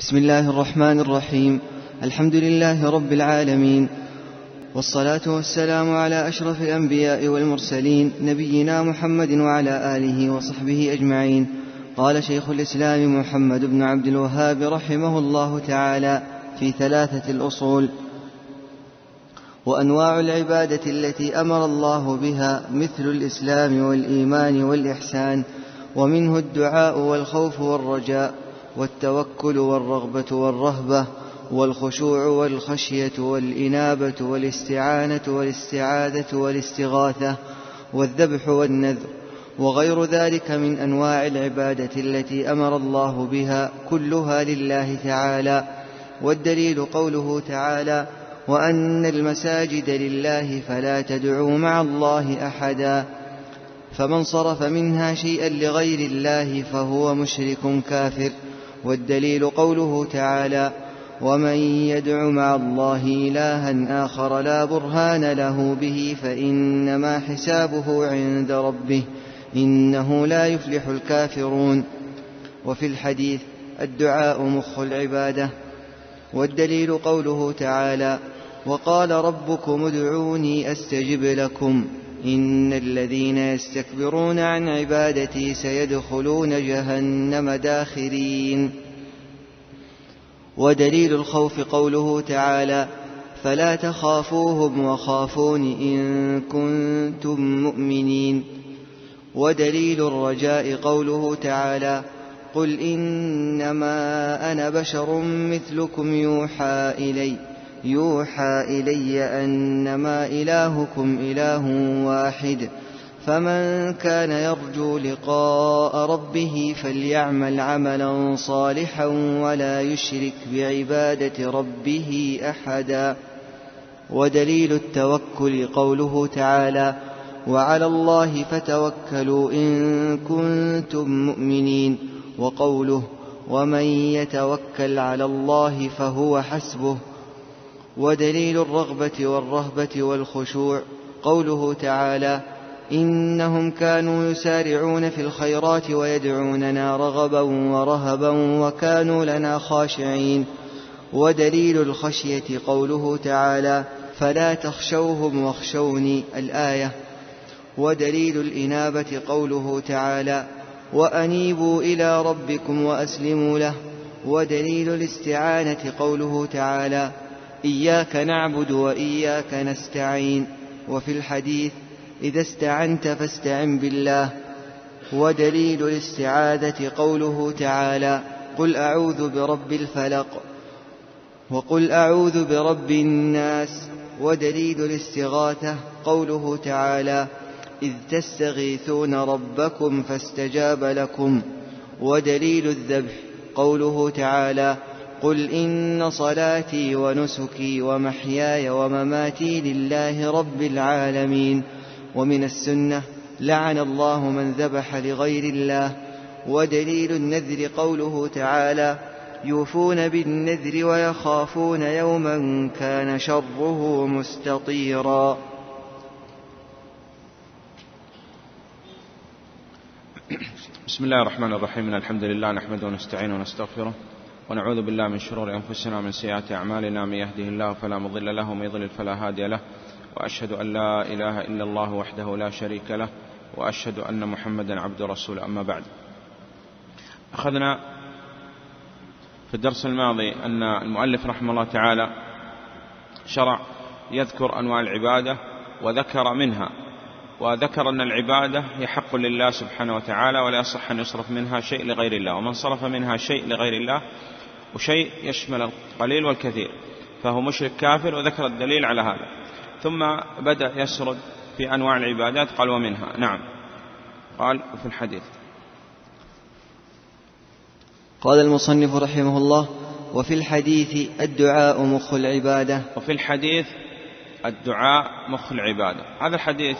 بسم الله الرحمن الرحيم. الحمد لله رب العالمين، والصلاة والسلام على أشرف الأنبياء والمرسلين، نبينا محمد وعلى آله وصحبه أجمعين. قال شيخ الإسلام محمد بن عبد الوهاب رحمه الله تعالى في 3 الأصول: وأنواع العبادة التي أمر الله بها مثل الإسلام والإيمان والإحسان، ومنه الدعاء والخوف والرجاء والتوكل والرغبة والرهبة والخشوع والخشية والإنابة والاستعانة والاستعاذة والاستغاثة والذبح والنذر وغير ذلك من أنواع العبادة التي أمر الله بها، كلها لله تعالى. والدليل قوله تعالى: وأن المساجد لله فلا تدعوا مع الله أحدا. فمن صرف منها شيئا لغير الله فهو مشرك كافر. والدليل قوله تعالى: ومن يدع مع الله إلها آخر لا برهان له به فإنما حسابه عند ربه إنه لا يفلح الكافرون. وفي الحديث: الدعاء مخ العبادة. والدليل قوله تعالى: وقال ربكم ادعوني أستجب لكم إن الذين يستكبرون عن عبادتي سيدخلون جهنم داخرين. ودليل الخوف قوله تعالى: فلا تخافوهم وخافون إن كنتم مؤمنين. ودليل الرجاء قوله تعالى: قل إنما أنا بشر مثلكم يوحى إلي أنما إلهكم إله واحد فمن كان يرجو لقاء ربه فليعمل عملا صالحا ولا يشرك بعبادة ربه أحدا. ودليل التوكل قوله تعالى: وعلى الله فتوكلوا إن كنتم مؤمنين. وقوله: ومن يتوكل على الله فهو حسبه. ودليل الرغبة والرهبة والخشوع قوله تعالى: إنهم كانوا يسارعون في الخيرات ويدعوننا رغبا ورهبا وكانوا لنا خاشعين. ودليل الخشية قوله تعالى: فلا تخشوهم واخشوني، الآية. ودليل الإنابة قوله تعالى: وأنيبوا إلى ربكم وأسلموا له. ودليل الاستعانة قوله تعالى: إياك نعبد وإياك نستعين. وفي الحديث: إذا استعنت فاستعن بالله. ودليل الاستعاذة قوله تعالى: قل أعوذ برب الفلق وقل أعوذ برب الناس. ودليل الاستغاثة قوله تعالى: إذ تستغيثون ربكم فاستجاب لكم. ودليل الذبح قوله تعالى: قل إن صلاتي ونسكي ومحياي ومماتي لله رب العالمين. ومن السنة: لعن الله من ذبح لغير الله. ودليل النذر قوله تعالى: يوفون بالنذر ويخافون يوما كان شره مستطيرا. بسم الله الرحمن الرحيم. الحمد لله نحمده ونستعينه ونستغفره ونعوذ بالله من شرور أنفسنا ومن سيئات أعمالنا، من يهده الله فلا مضل له ومن يضلل فلا هادي له، وأشهد أن لا إله إلا الله وحده لا شريك له، وأشهد أن محمدا عبده ورسوله. أما بعد، أخذنا في الدرس الماضي أن المؤلف رحمه الله تعالى شرع يذكر أنواع العبادة وذكر أن العبادة هي حق لله سبحانه وتعالى ولا يصح أن يصرف منها شيء لغير الله، ومن صرف منها شيء لغير الله وشيء يشمل القليل والكثير فهو مشرك كافر، وذكر الدليل على هذا. ثم بدأ يسرد في أنواع العبادات، قال: ومنها. نعم، قال: في الحديث. قال المصنف رحمه الله: وفي الحديث: الدعاء مخ العبادة. وفي الحديث: الدعاء مخ العبادة. هذا الحديث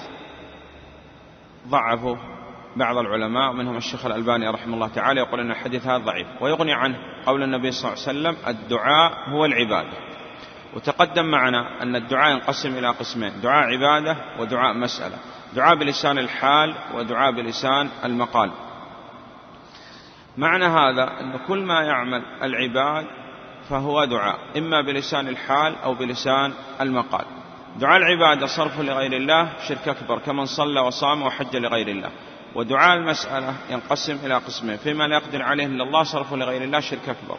ضعفه بعض العلماء، منهم الشيخ الألباني رحمه الله تعالى، يقول أن الحديث هذا ضعيف، ويغني عنه قول النبي صلى الله عليه وسلم: الدعاء هو العبادة. وتقدم معنا أن الدعاء ينقسم إلى قسمين: دعاء عبادة ودعاء مسألة، دعاء بلسان الحال ودعاء بلسان المقال. معنى هذا أن كل ما يعمل العباد فهو دعاء، إما بلسان الحال أو بلسان المقال. دعاء العبادة صرف لغير الله شرك أكبر، كمن صلى وصام وحج لغير الله. ودعاء المسألة ينقسم إلى قسمين: فيما لا يقدر عليه إلا الله صرف لغير الله شرك أكبر،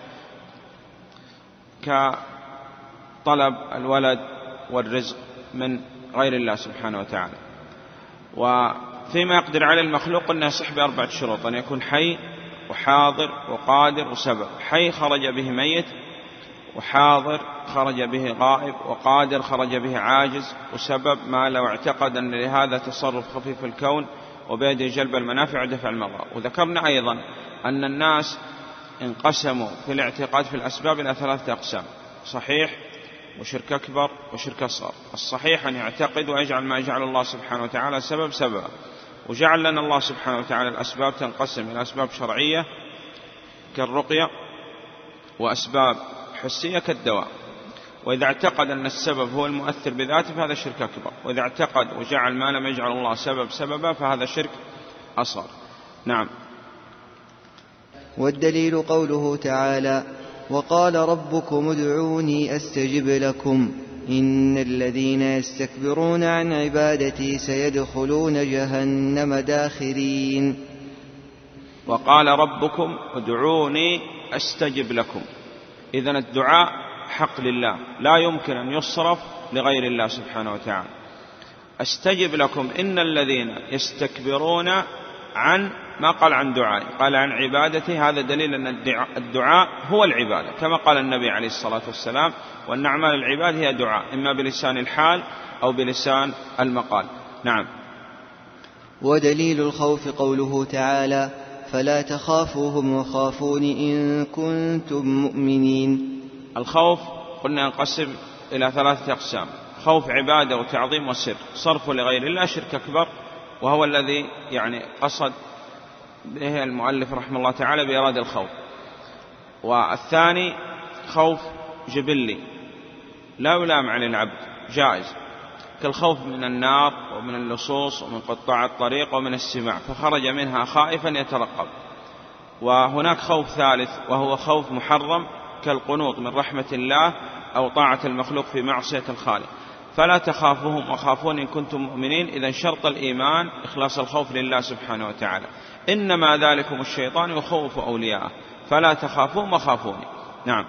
كطلب الولد والرزق من غير الله سبحانه وتعالى. وفيما يقدر عليه المخلوق أنه يصح ب4 شروط: أن يكون حي وحاضر وقادر وسبب. حي خرج به ميت، وحاضر خرج به غائب، وقادر خرج به عاجز، وسبب ما لو اعتقد أن لهذا تصرف خفي في الكون وبيده جلب المنافع ودفع المضار. وذكرنا أيضا أن الناس انقسموا في الاعتقاد في الأسباب إلى 3 أقسام: صحيح وشرك أكبر وشرك أصغر. الصحيح أن يعتقد ويجعل ما يجعل الله سبحانه وتعالى سبب سببا، وجعل لنا الله سبحانه وتعالى الأسباب تنقسم إلى أسباب شرعية كالرقية، وأسباب حسية كالدواء. وإذا اعتقد أن السبب هو المؤثر بذاته فهذا شرك أكبر، وإذا اعتقد وجعل ما لم يجعل الله سبب سببا فهذا شرك أصغر. نعم. والدليل قوله تعالى: وقال ربكم ادعوني أستجب لكم إن الذين يستكبرون عن عبادتي سيدخلون جهنم داخرين. وقال ربكم ادعوني أستجب لكم. إذن الدعاء حق لله، لا يمكن أن يصرف لغير الله سبحانه وتعالى. أستجب لكم إن الذين يستكبرون عن، ما قال عن دعائي، قال عن عبادتي. هذا دليل أن الدعاء هو العبادة، كما قال النبي عليه الصلاة والسلام: وأن أعمال العباد هي دعاء، إما بلسان الحال أو بلسان المقال. نعم. ودليل الخوف قوله تعالى: فلا تخافوهم وخافون إن كنتم مؤمنين. الخوف قلنا ينقسم إلى 3 أقسام: خوف عبادة وتعظيم وسر. صرف لغير الله شرك أكبر، وهو الذي قصد به المؤلف رحمه الله تعالى بإرادة الخوف. والثاني خوف جبلي لا يلام عن العبد، جائز، كالخوف من النار ومن اللصوص ومن قطاع الطريق ومن السماع، فخرج منها خائفا يترقب. وهناك خوف ثالث وهو خوف محرم، كالقنوط من رحمة الله أو طاعة المخلوق في معصية الخالق. فلا تخافوهم وخافون إن كنتم مؤمنين. إذن شرط الإيمان إخلاص الخوف لله سبحانه وتعالى. إنما ذلكم الشيطان يخوف أولياءه فلا تخافوهم وخافوني. نعم.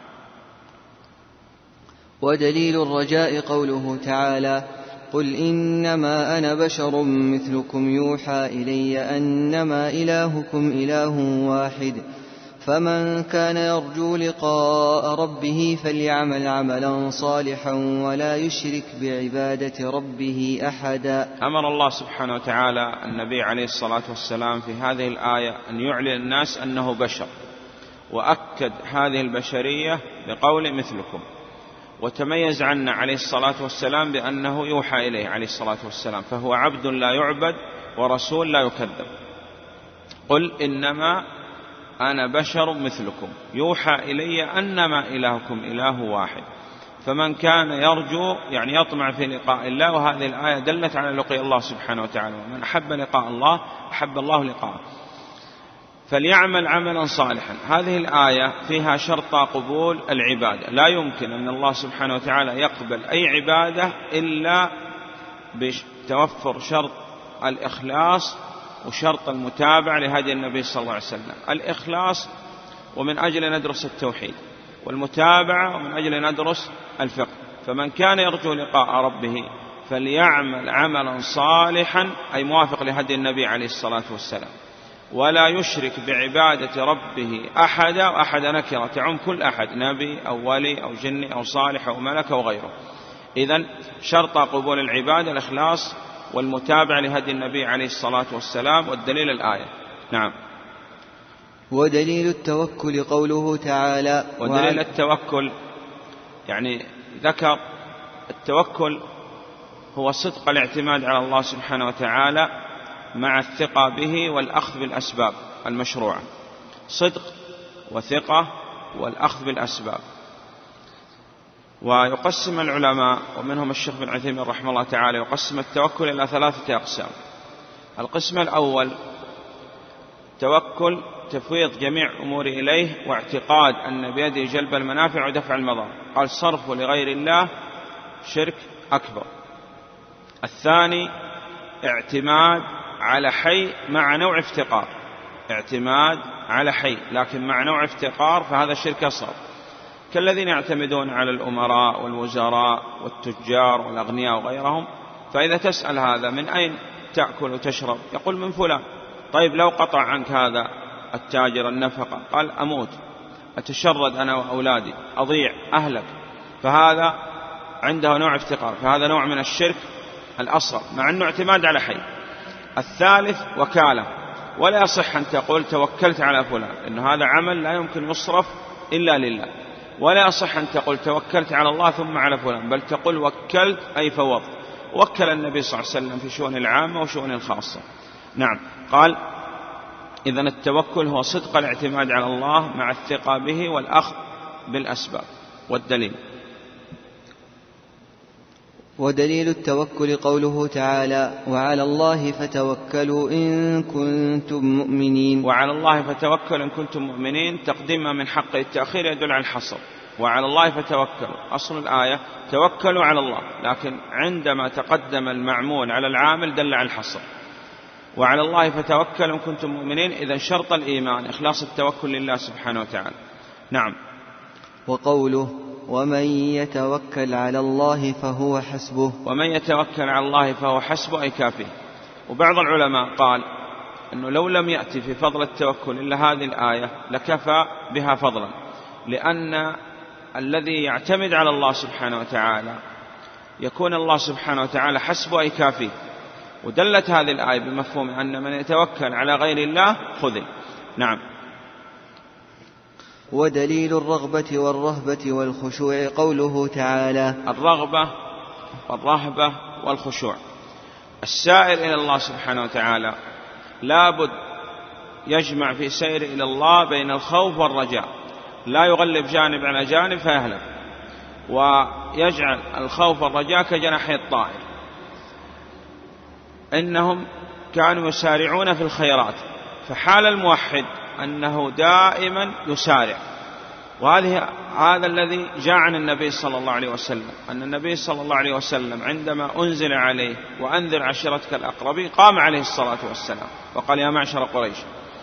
ودليل الرجاء قوله تعالى: قل إنما أنا بشر مثلكم يوحى إلي أنما إلهكم إله واحد فمن كان يرجو لقاء ربه فليعمل عملا صالحا ولا يشرك بعبادة ربه أحدا. أمر الله سبحانه وتعالى النبي عليه الصلاة والسلام في هذه الآية أن يعلن الناس أنه بشر، وأكد هذه البشرية بقول مثلكم، وتميز عنا عليه الصلاة والسلام بأنه يوحى إليه عليه الصلاة والسلام، فهو عبد لا يعبد ورسول لا يكذب. قل إنما أنا بشر مثلكم يوحى إلي أنما إلهكم إله واحد فمن كان يرجو يطمع في لقاء الله. وهذه الآية دلت على لقاء الله سبحانه وتعالى، ومن أحب لقاء الله أحب الله لقاءه فليعمل عملا صالحا. هذه الآية فيها شرط قبول العبادة، لا يمكن أن الله سبحانه وتعالى يقبل أي عبادة إلا بتوفر شرط الإخلاص وشرط المتابعة لهدي النبي صلى الله عليه وسلم. الإخلاص ومن أجل ندرس التوحيد، والمتابعة ومن أجل ندرس الفقه. فمن كان يرجو لقاء ربه فليعمل عملا صالحا أي موافق لهدي النبي عليه الصلاة والسلام، ولا يشرك بعبادة ربه أحدا. وأحد نكرة تعم كل أحد، نبي أو ولي أو جني أو صالح أو ملك أو غيره. إذن شرط قبول العبادة الإخلاص والمتابعة لهدي النبي عليه الصلاة والسلام. والدليل الآية. نعم. ودليل التوكل قوله تعالى: ودليل التوكل ذكر التوكل هو صدق الاعتماد على الله سبحانه وتعالى مع الثقة به والأخذ بالأسباب المشروعة. صدق وثقة والأخذ بالأسباب. ويقسم العلماء ومنهم الشيخ بن عثيمين رحمه الله تعالى يقسم التوكل إلى 3 أقسام. القسم الأول التوكل تفويض جميع أمور إليه واعتقاد أن بيده جلب المنافع ودفع المضار. قال صرف لغير الله شرك أكبر. الثاني اعتماد على حي مع نوع افتقار، اعتماد على حي لكن مع نوع افتقار، فهذا شرك أصغر، كالذين يعتمدون على الأمراء والوزراء والتجار والأغنياء وغيرهم. فإذا تسأل هذا من أين تأكل وتشرب؟ يقول من فلان. طيب لو قطع عنك هذا التاجر النفقة، قال أموت، أتشرد أنا وأولادي، أضيع، أهلك، فهذا عنده نوع افتقار، فهذا نوع من الشرك الأصغر مع أنه اعتماد على حي. الثالث وكالة، ولا يصح أن تقول توكلت على فلان، إن هذا عمل لا يمكن يصرف إلا لله. ولا يصح أن تقول توكلت على الله ثم على فلان، بل تقول وكلت أي فوضت. وكل النبي صلى الله عليه وسلم في شؤون العامة وشؤون الخاصة. نعم. قال إذن التوكل هو صدق الاعتماد على الله مع الثقة به والأخذ بالأسباب. والدليل ودليل التوكل قوله تعالى وعلى الله فتوكلوا إن كنتم مؤمنين. وعلى الله فتوكلوا إن كنتم مؤمنين، تقديمها من حق التأخير يدل على الحصر. وعلى الله فتوكلوا، أصل الآية توكلوا على الله، لكن عندما تقدم المعمول على العامل دل على الحصر. وعلى الله فتوكلوا إن كنتم مؤمنين، إذن شرط الإيمان إخلاص التوكل لله سبحانه وتعالى. نعم. وقوله ومن يتوكل على الله فهو حسبه، ومن يتوكل على الله فهو حسبه أي كافيه. وبعض العلماء قال أنه لو لم يأتي في فضل التوكل إلا هذه الآية لكفى بها فضلا، لأن الذي يعتمد على الله سبحانه وتعالى يكون الله سبحانه وتعالى حسبه أي كافيه. ودلت هذه الآية بمفهوم أن من يتوكل على غير الله خذل. نعم. ودليل الرغبة والرهبة والخشوع قوله تعالى الرغبة والرهبة والخشوع. السائر إلى الله سبحانه وتعالى لابد يجمع في سير إلى الله بين الخوف والرجاء، لا يغلب جانب على جانب فيهلك، ويجعل الخوف والرجاء كجناحي الطائر. إنهم كانوا يسارعون في الخيرات، فحال الموحد أنه دائما يسارع. هذا الذي جاء عن النبي صلى الله عليه وسلم، أن النبي صلى الله عليه وسلم عندما أنزل عليه وأنذر عشيرتك الأقربين قام عليه الصلاة والسلام وقال يا معشر قريش.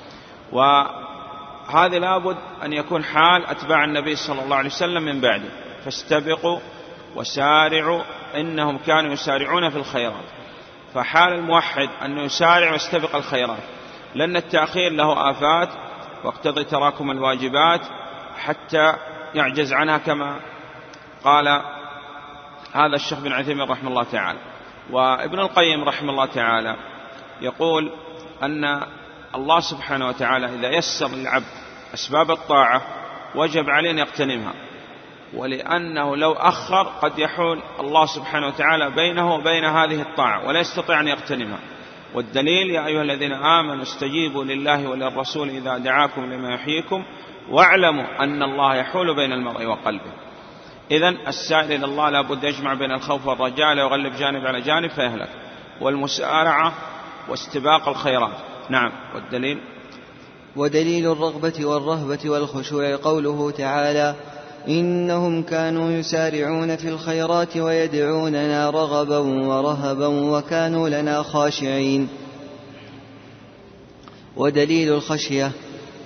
وهذا لابد أن يكون حال أتباع النبي صلى الله عليه وسلم من بعده، فاستبقوا وسارعوا، إنهم كانوا يسارعون في الخيرات. فحال الموحد أنه يسارع ويستبق الخيرات، لأن التأخير له آفات واقتضي تراكم الواجبات حتى يعجز عنها، كما قال هذا الشيخ بن عثيمين رحمه الله تعالى. وابن القيم رحمه الله تعالى يقول أن الله سبحانه وتعالى إذا يسر للعبد أسباب الطاعة وجب عليه أن يغتنمها، ولأنه لو أخر قد يحول الله سبحانه وتعالى بينه وبين هذه الطاعة ولا يستطيع أن يغتنمها. والدليل يا أيها الذين آمنوا استجيبوا لله وللرسول إذا دعاكم لما يحييكم واعلموا أن الله يحول بين المرء وقلبه. إذن السائل إلى الله لابد يجمع بين الخوف والرجاء، لا يغلب جانب على جانب فيهلك، والمسارعة واستباق الخيرات. نعم. والدليل ودليل الرغبة والرهبة والخشوع قوله تعالى إنهم كانوا يسارعون في الخيرات ويدعوننا رغبا ورهبا وكانوا لنا خاشعين. ودليل الخشية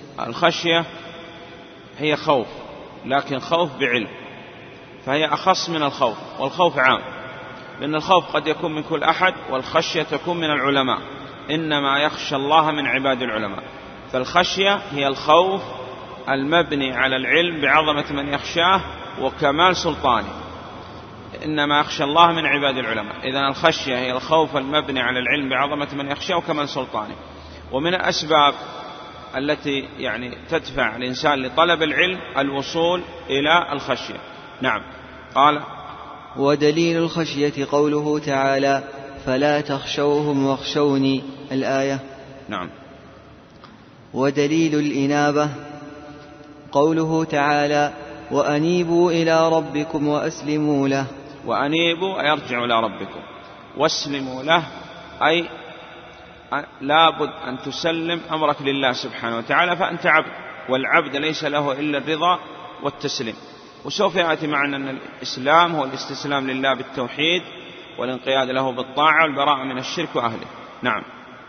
هي خوف، لكن خوف بعلم، فهي أخص من الخوف، والخوف عام، لأن الخوف قد يكون من كل أحد، والخشية تكون من العلماء، إنما يخشى الله من عباد العلماء. فالخشية هي الخوف المبني على العلم بعظمة من يخشاه وكمال سلطانه، إنما يخشى الله من عباد العلماء. إذن الخشية هي الخوف المبني على العلم بعظمة من يخشاه وكمال سلطانه. ومن الأسباب التي تدفع الإنسان لطلب العلم الوصول إلى الخشية. نعم. قال ودليل الخشية قوله تعالى فلا تخشوهم واخشوني الآية. نعم. ودليل الإنابة قوله تعالى وأنيبوا إلى ربكم وأسلموا له. وأنيبوا أي ارجعوا إلى ربكم، واسلموا له أي لابد أن تسلم أمرك لله سبحانه وتعالى، فأنت عبد، والعبد ليس له إلا الرضا والتسليم. وسوف يأتي معنا أن الإسلام هو الاستسلام لله بالتوحيد والانقياد له بالطاعة والبراءة من الشرك وأهله. نعم.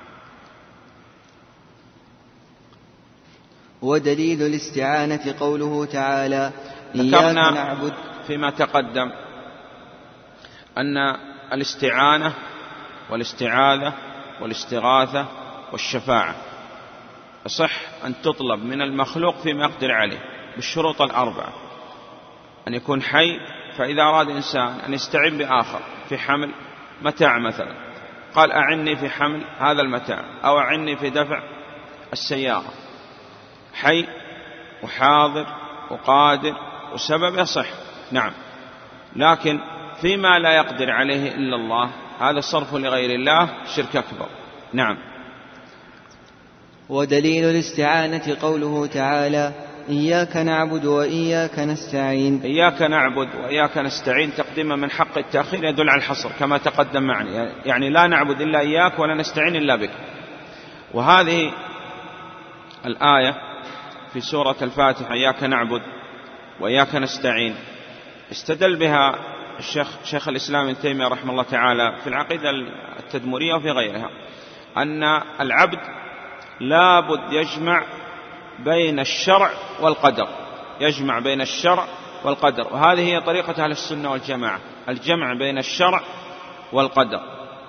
ودليل الاستعانة قوله تعالى ذكرنا نعبد فيما تقدم أن الاستعانة والاستعاذة والاستغاثة والشفاعة يصح أن تطلب من المخلوق فيما يقدر عليه بالشروط الأربعة: أن يكون حي، فإذا أراد إنسان أن يستعين بآخر في حمل متاع مثلا، قال أعني في حمل هذا المتاع أو أعني في دفع السيارة، حي وحاضر وقادر وسبب يصح. نعم. لكن فيما لا يقدر عليه إلا الله هذا صرف لغير الله شرك أكبر. نعم. ودليل الاستعانة قوله تعالى إياك نعبد وإياك نستعين. إياك نعبد وإياك نستعين تقديما من حق التأخير يدل على الحصر كما تقدم معنا، يعني لا نعبد إلا إياك ولا نستعين إلا بك. وهذه الآية في سورة الفاتحة إياك نعبد وإياك نستعين استدل بها شيخ الإسلام ابن تيمية رحمه الله تعالى في العقيدة التدمرية وفي غيرها، أن العبد لابد يجمع بين الشرع والقدر، يجمع بين الشرع والقدر، وهذه هي طريقة أهل السنة والجماعة، الجمع بين الشرع والقدر.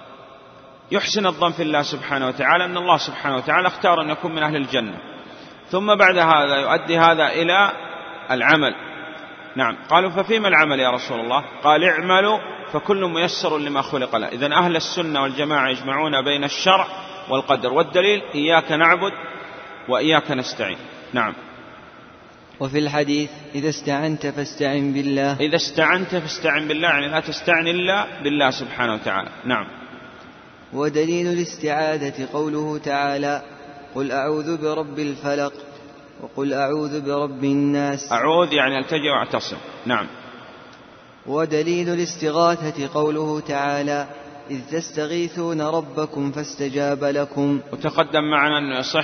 يحسن الظن في الله سبحانه وتعالى أن الله سبحانه وتعالى اختار أن يكون من أهل الجنة، ثم بعد هذا يؤدي هذا إلى العمل. نعم. قالوا ففيما العمل يا رسول الله؟ قال اعملوا فكل ميسر لما خلق له. إذن أهل السنة والجماعة يجمعون بين الشرع والقدر، والدليل إياك نعبد وإياك نستعين. نعم. وفي الحديث إذا استعنت فاستعن بالله. إذا استعنت فاستعن بالله، يعني لا تستعن إلا بالله سبحانه وتعالى. نعم. ودليل الاستعاذة قوله تعالى قل أعوذ برب الفلق وقل أعوذ برب الناس. أعوذ يعني التجئ واعتصم. نعم. ودليل الاستغاثة قوله تعالى إذ تستغيثون ربكم فاستجاب لكم. وتقدم معنا أنه يصح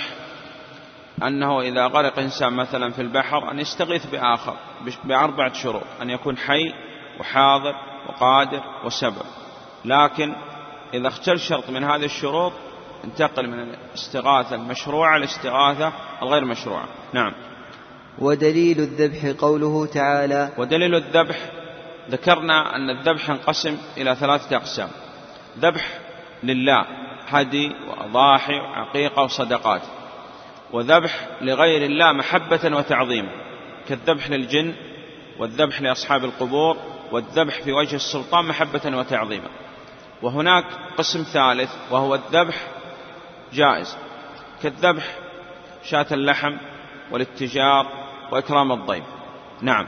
أنه إذا غرق إنسان مثلا في البحر أن يستغيث بآخر بأربعة شروط: أن يكون حي وحاضر وقادر وسبب. لكن إذا اختل شرط من هذه الشروط انتقل من الاستغاثة المشروعة للاستغاثة الغير مشروعة. نعم. ودليل الذبح قوله تعالى. ودليل الذبح ذكرنا أن الذبح ينقسم إلى 3 أقسام: ذبح لله هدي وأضاحي وعقيقة وصدقات، وذبح لغير الله محبة وتعظيما كالذبح للجن والذبح لأصحاب القبور والذبح في وجه السلطان محبة وتعظيما. وهناك قسم ثالث وهو الذبح جائز كالذبح شاة اللحم والاتجار وإكرام الضيف. نعم.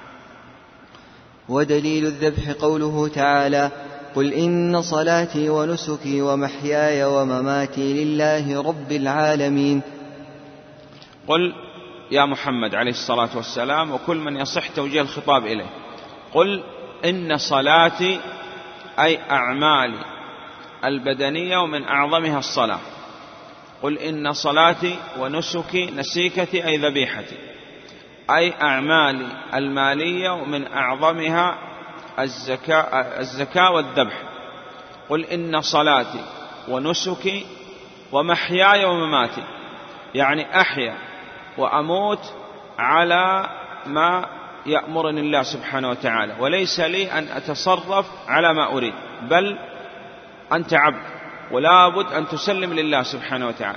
ودليل الذبح قوله تعالى قل إن صلاتي ونسكي ومحياي ومماتي لله رب العالمين. قل يا محمد عليه الصلاة والسلام وكل من يصح توجيه الخطاب إليه، قل إن صلاتي أي أعمالي البدنية ومن أعظمها الصلاة. قل إن صلاتي ونسكي، نسيكتي أي ذبيحتي، أي أعمالي المالية ومن أعظمها الزكاة والذبح. قل إن صلاتي ونسكي ومحياي ومماتي، يعني أحيا وأموت على ما يأمرني الله سبحانه وتعالى، وليس لي أن أتصرف على ما أريد، بل أنت عبد ولا بد أن تسلم لله سبحانه وتعالى.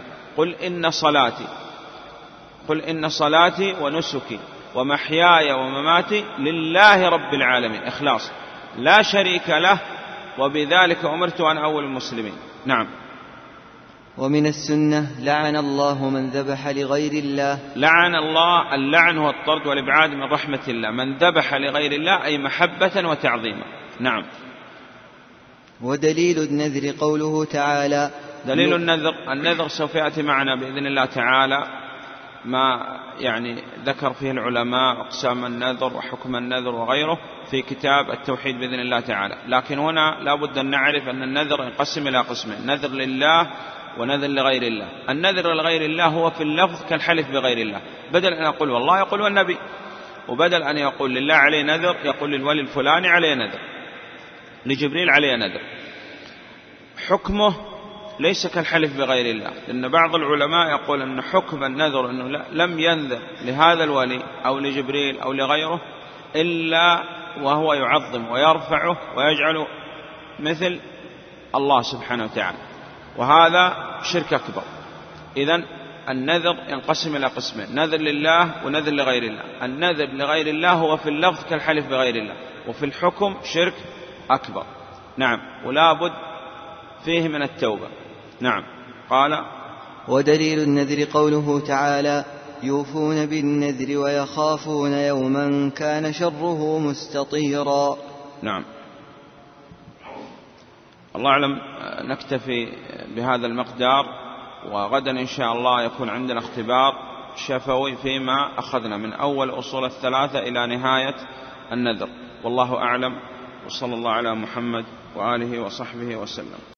قل إن صلاتي ونسكي ومحياي ومماتي لله رب العالمين، إخلاص لا شريك له، وبذلك أمرت أن أول المسلمين. نعم. ومن السنة لعن الله من ذبح لغير الله. لعن الله، اللعن هو الطرد والإبعاد من رحمة الله، من ذبح لغير الله أي محبة وتعظيما. نعم. ودليل النذر قوله تعالى. دليل النذر سوف يأتي معنا بإذن الله تعالى ما يعني ذكر فيه العلماء أقسام النذر وحكم النذر وغيره في كتاب التوحيد بإذن الله تعالى. لكن هنا لا بد أن نعرف أن النذر ينقسم إلى قسمين: نذر لله ونذر لغير الله. النذر لغير الله هو في اللفظ كالحلف بغير الله، بدل أن يقول والله يقول والنبي، وبدل أن يقول لله عليه نذر يقول للولي الفلاني عليه نذر، لجبريل عليه نذر. حكمه ليس كالحلف بغير الله، لأن بعض العلماء يقول أن حكم النذر أنه لم ينذر لهذا الولي أو لجبريل أو لغيره إلا وهو يعظم ويرفعه ويجعله مثل الله سبحانه وتعالى، وهذا شرك أكبر. إذن النذر ينقسم إلى قسمين: نذر لله ونذر لغير الله. النذر لغير الله هو في اللفظ كالحلف بغير الله، وفي الحكم شرك أكبر. نعم، ولا بد فيه من التوبة. نعم. قال: ودليل النذر قوله تعالى: يوفون بالنذر ويخافون يوما كان شره مستطيرا. نعم. الله أعلم، نكتفي بهذا المقدار، وغدا إن شاء الله يكون عندنا اختبار شفوي فيما أخذنا من أول أصول الثلاثة إلى نهاية النذر. والله أعلم، وصلى الله على محمد وآله وصحبه وسلم.